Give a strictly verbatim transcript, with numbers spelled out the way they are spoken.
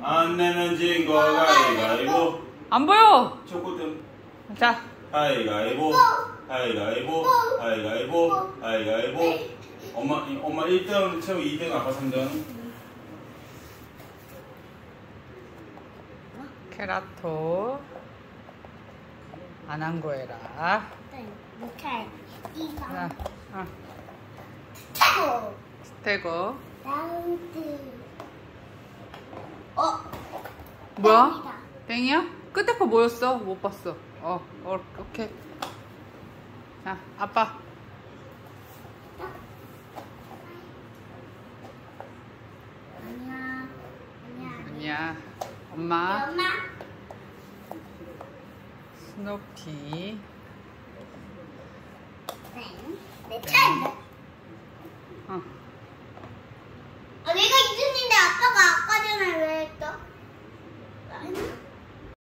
안 내면 진 거 가위가위보. 안 보여. 초코등. 자. 가위가위보. 가위가위보. 가위가위보. 가위가위보. 엄마 엄마 일 등, 채우 이 등, 아빠 삼 등. 케라토. 아난거해라. 이렇게 이거. 자, 어. 스테고. 스테고. 라운드. 어? 뭐야? 땡이야? 끝에 거 뭐였어? 못 봤어. 어, 어, 오케이. 자, 아빠. 아니야. 아니야. 아니야. 엄마. 엄마. 스노피. 네. 내 차인데. 어.